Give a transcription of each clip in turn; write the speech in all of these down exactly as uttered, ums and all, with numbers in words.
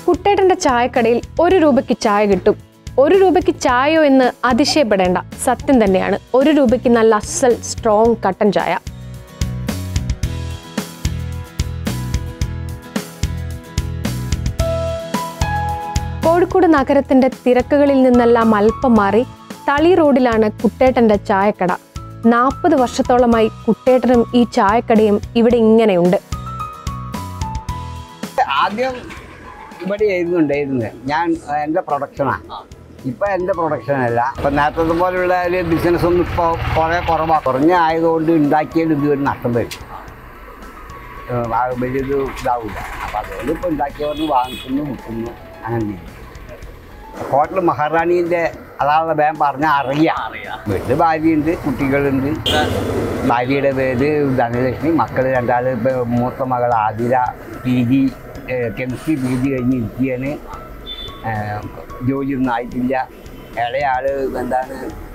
കുട്ടേട്ടന്റെ ചായക്കടയിൽ ഒരു രൂപയ്ക്ക് ചായ കിട്ടും. ഒരു രൂപയ്ക്ക് ചായയോ എന്ന് അതിശയപ്പെടേണ്ട, സത്യം തന്നെയാണ്. ഒരു രൂപയ്ക്ക് നല്ല അസൽ സ്ട്രോങ് കട്ടൻ ചായ. കോഴിക്കോട് നഗരത്തിന്റെ തിരക്കുകളിൽ നിന്നെല്ലാം അല്പം മാറി തളി റോഡിലാണ് കുട്ടേട്ടന്റെ ചായക്കട. നാൽപ്പത് വർഷത്തോളമായി കുട്ടേട്ടനും ഈ ചായക്കടയും ഇവിടെ ഇങ്ങനെയുണ്ട്. ആദ്യം ഇവിടെ എഴുതുന്നുണ്ടായിരുന്നത് ഞാൻ എൻ്റെ പ്രൊഡക്ഷനാണ്. ഇപ്പം എൻ്റെ പ്രൊഡക്ഷനല്ല. ഇപ്പം നേരത്തെ പോലുള്ള ഒരു ബിസിനസ് ഒന്നും ഇപ്പോൾ കുറേ കുറവാണ്. കുറഞ്ഞ ആയതുകൊണ്ട് ഉണ്ടാക്കിയാൽ ഇതൊരു നഷ്ടം വരും, വലിയൊരു ഇതാവില്ല. അപ്പം അതുകൊണ്ട് ഇപ്പോൾ ഉണ്ടാക്കിയവർ വാങ്ങിക്കുന്നു, വിൽക്കുന്നു, അങ്ങനെ ചെയ്യും. ഹോട്ടൽ മഹാറാണീൻ്റെ അതാണല്ലോ വേഗം പറഞ്ഞാൽ അറിയാം. വീട്ടിൽ ഭാര്യയുണ്ട്, കുട്ടികളുണ്ട്. ഭാര്യയുടെ പേര് ധനലക്ഷ്മി. മക്കൾ രണ്ടാൾ. ഇപ്പോൾ മൂത്ത മകൾ Athira P G chemistry P G കഴിഞ്ഞ് ഇരിക്കുകയാണ്. ജോലിയൊന്നും ആയിട്ടില്ല. ഇളയാൾ എന്താണ്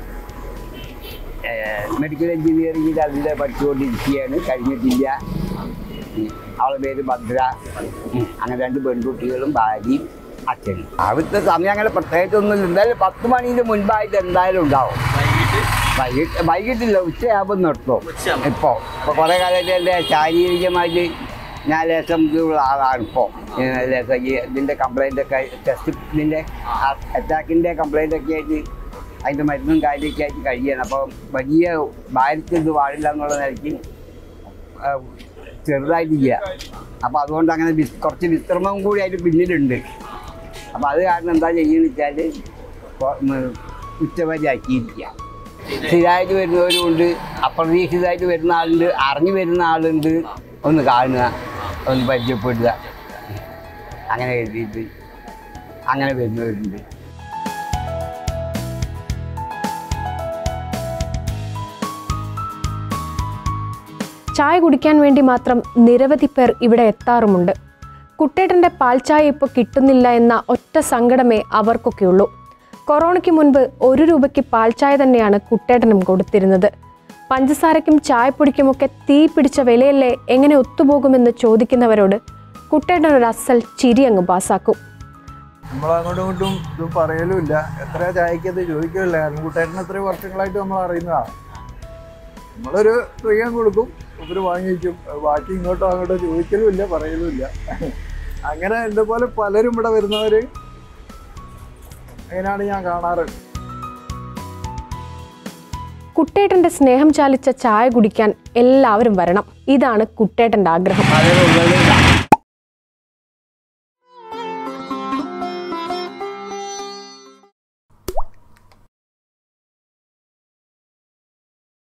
മെഡിക്കൽ എൻജിനീയറിംഗിൽ അതിൻ്റെ പഠിച്ചുകൊണ്ടിരിക്കുകയാണ്, കഴിഞ്ഞിട്ടില്ല. അവളുടെ പേര് ഭദ്ര. അങ്ങനെ രണ്ട് പെൺകുട്ടികളും ഭാര്യയും അച്ഛനും. അവിടുത്തെ സമയം അങ്ങനെ പ്രത്യേകിച്ചൊന്നുമില്ല. എന്തായാലും പത്ത് മണീൻ്റെ മുൻപായിട്ട് എന്തായാലും ഉണ്ടാവും. വൈകിട്ട് വൈകിട്ടില്ല, ഉച്ചയാകുമ്പോൾ നിർത്തും. ഇപ്പോൾ ഇപ്പോൾ കുറേ കാലമായിട്ട് എൻ്റെ ശാരീരികമായിട്ട് ഞാൻ ലേശം ഇതുള്ള ആളാണ്. ഇപ്പോൾ ലേശം ഈ ഇതിൻ്റെ കംപ്ലൈൻറ്റൊക്കെ ടെസ്റ്റ് ഇതിൻ്റെ അറ്റാക്കിൻ്റെ കംപ്ലൈൻറ്റൊക്കെ ആയിട്ട് അതിൻ്റെ മരുന്നും കാര്യമൊക്കെ ആയിട്ട് കഴിയാണ്. അപ്പോൾ വലിയ ഭാരത്തിൽ ഇത് പാടില്ല എന്നുള്ള നിലയ്ക്ക് ചെറുതായിട്ടില്ല. അപ്പോൾ അതുകൊണ്ട് അങ്ങനെ വിസ് കുറച്ച് വിശ്രമം കൂടി അതിന് പിന്നിലുണ്ട്. അപ്പോൾ അത് കാരണം എന്താ ചെയ്യുന്നത് വെച്ചാൽ ഉച്ചവരെ ആക്കിയിരിക്കുക. സ്ഥിരമായിട്ട് വരുന്നവരുണ്ട്, അപ്രതീക്ഷിതമായിട്ട് വരുന്ന ആളുണ്ട്, അറിഞ്ഞു വരുന്ന ആളുണ്ട്. ഒന്ന് കാണുക, ഒന്ന് പരിചയപ്പെടുക, അങ്ങനെ എഴുതിയിട്ട് അങ്ങനെ വരുന്നവരുണ്ട്. ചായ കുടിക്കാൻ വേണ്ടി മാത്രം നിരവധി പേർ ഇവിടെ എത്താറുമുണ്ട്. കുട്ടേട്ടൻ്റെ പാൽച്ചായ ഇപ്പോൾ കിട്ടുന്നില്ല എന്ന ഒറ്റ സങ്കടമേ അവർക്കൊക്കെയുള്ളൂ. കൊറോണയ്ക്ക് മുൻപ് ഒരു രൂപയ്ക്ക് പാൽച്ചായ തന്നെയാണ് കുട്ടേട്ടനും കൊടുത്തിരുന്നത്. പഞ്ചസാരയ്ക്കും ചായപ്പൊടിക്കുമൊക്കെ തീ പിടിച്ച വിലയല്ലേ, എങ്ങനെ ഒത്തുപോകുമെന്ന് ചോദിക്കുന്നവരോട് കുട്ടേട്ടൻ ഒരു അസൽ ചിരി അങ്ങ് പാസ്സാക്കും. നമ്മളങ്ങോട്ടും ഇങ്ങോട്ടും ഇത് പറയലുമില്ല, എത്ര ചായക്കത് ചോദിക്കില്ല. കാരണം കുട്ടേട്ടൻ എത്രയും വർഷങ്ങളായിട്ട് നമ്മൾ അറിയുന്നതാണ്. നമ്മളൊരു പ്രിയം കൊടുക്കും, ഇവർ വാങ്ങിക്കും. ബാക്കി ഇങ്ങോട്ടോ അങ്ങോട്ടോ ചോദിക്കലും ഇല്ല, പറയലും ഇല്ല. അങ്ങനെ എൻ്റെ പോലെ പലരും ഇവിടെ വരുന്നവർ അങ്ങനെയാണ് ഞാൻ കാണാറ്. കുട്ടേട്ടന്റെ സ്നേഹം ചാലിച്ച ചായ കുടിക്കാൻ എല്ലാവരും വരണം. ഇതാണ് കുട്ടേട്ടന്റെ ആഗ്രഹം.